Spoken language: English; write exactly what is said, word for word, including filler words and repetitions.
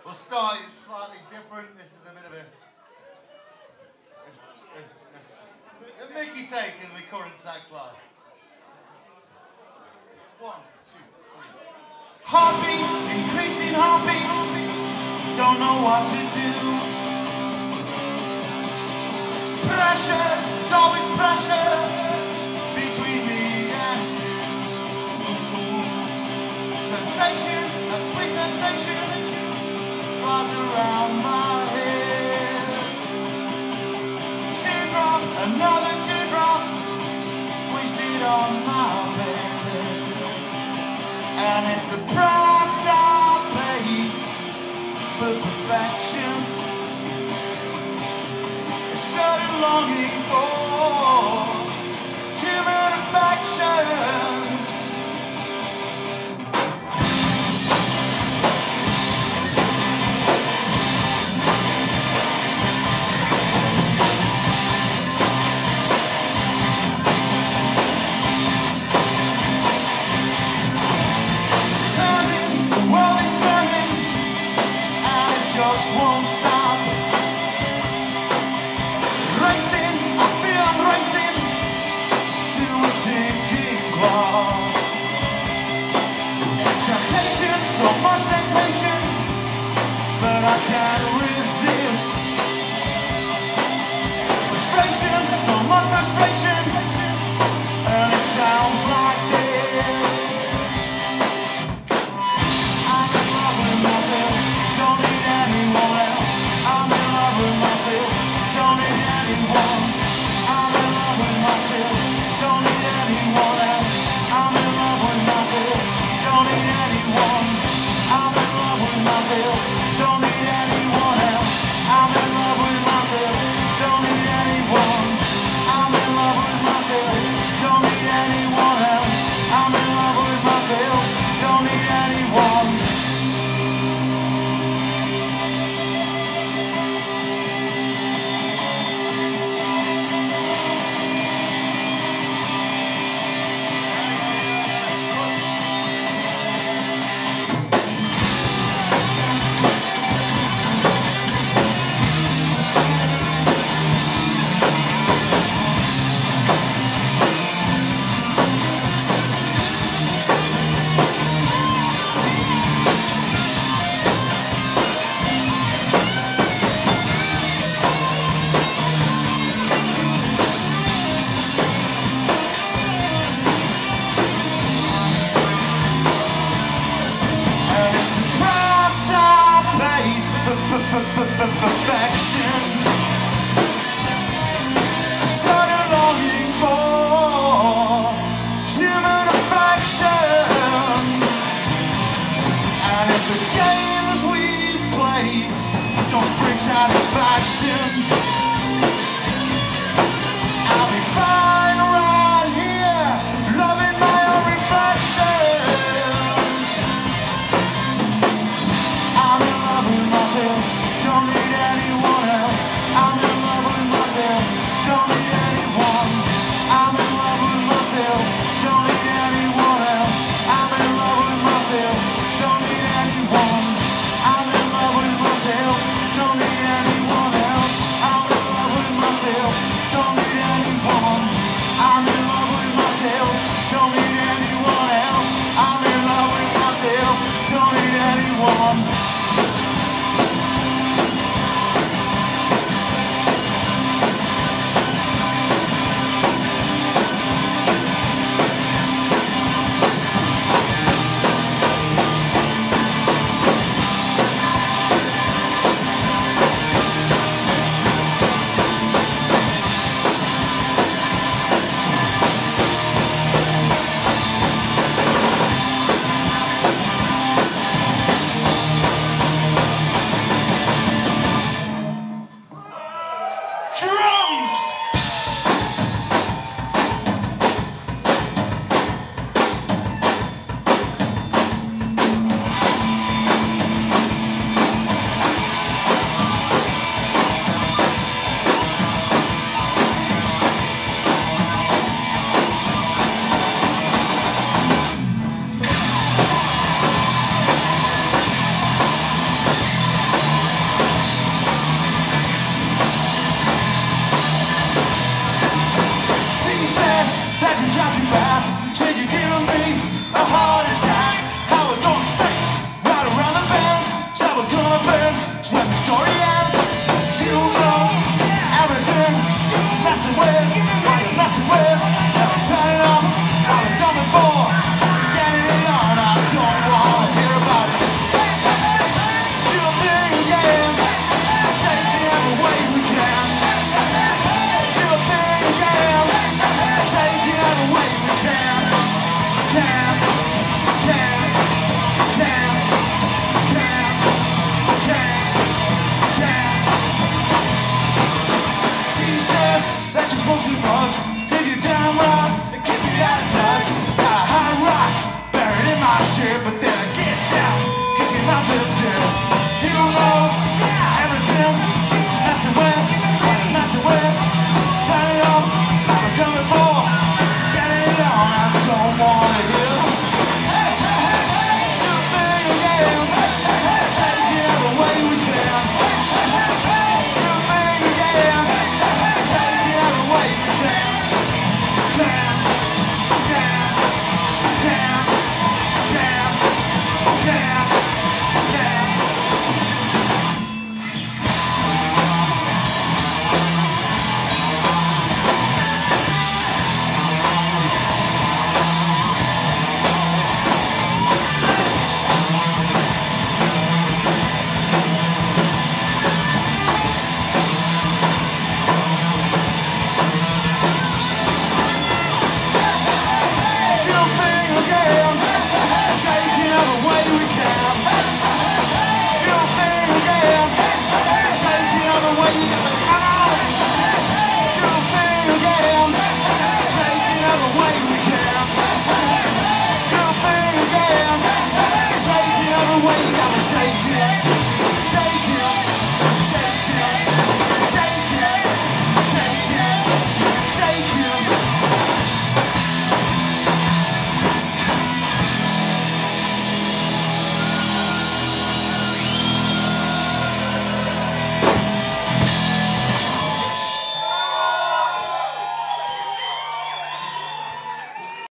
We'll start it slightly different. This is a bit of a, a, a, a, a Mickey take in the current sax live. One, two, three. Heartbeat, increasing heartbeat. Don't know what to do. Pressure, there's always pressure between me and you. Sensation, a sweet sensation flies around my head. Teardrop, another teardrop wasted on my bed. And it's the price I pay for perfection. A certain longing for human affection. I can't resist. Frustration, so much frustration, and it sounds like this. I'm in love with myself, don't need anyone else. I'm in love with myself, don't need anyone. I'm in love with myself, don't need anyone else. I'm in love with myself, don't need anyone. I'm in love with myself, don't need anyone else. I'm in love with myself, don't need anyone. I'm in love with myself, don't need anyone else. I'm in love with myself, don't need anyone. Perfection, started longing for human affection, and if the games we play don't bring satisfaction.